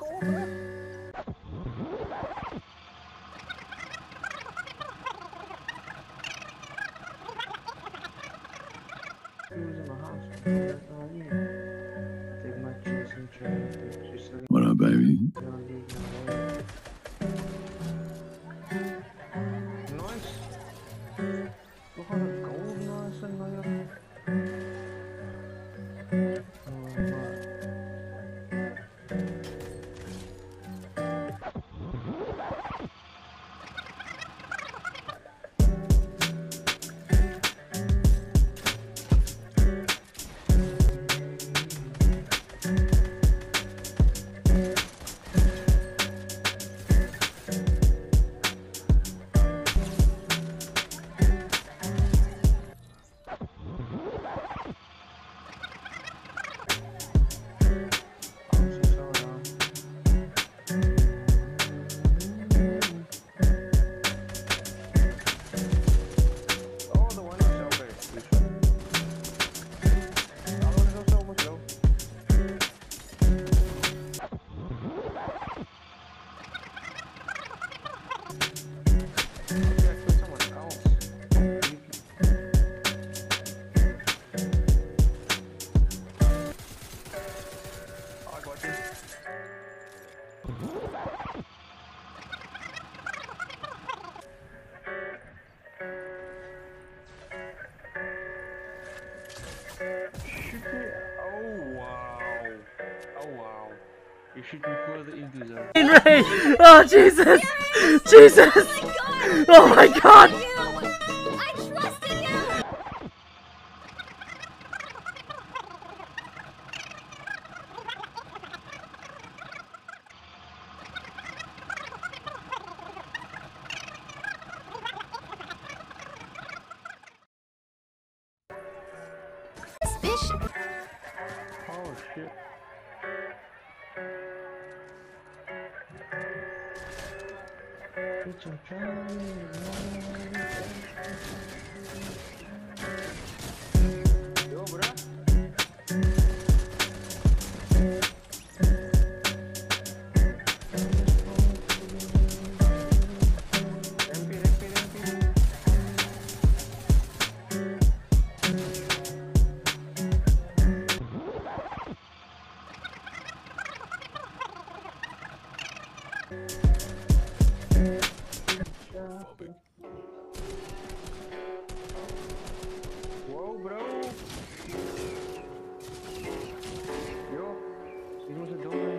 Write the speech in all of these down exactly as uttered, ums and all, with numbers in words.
What up, baby? You should be further into that. Ray! Oh Jesus! Yes! Jesus! Oh my God! Oh my God! I trusted you! Suspicious. Oh shit. It's a Yo, bro. Whoa, bro. Yo, seguimos el doble.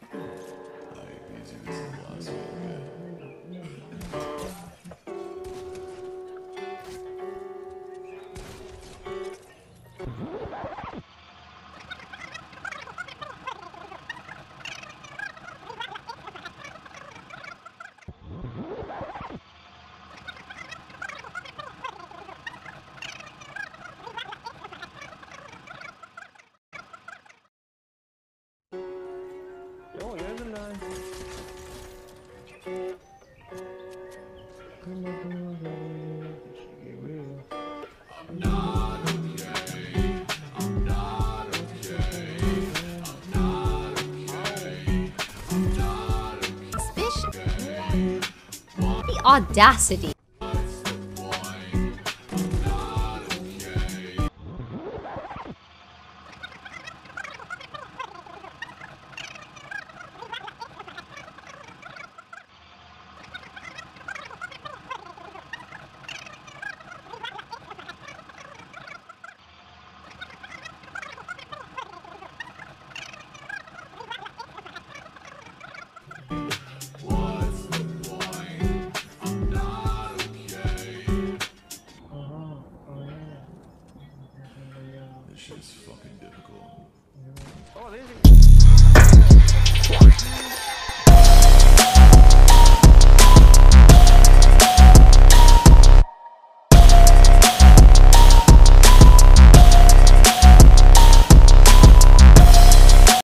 Oh, there's a line. Come on, come on, come on. Get real. I'm not okay. I'm not okay. I'm not okay. I'm not okay. Suspicious. The audacity.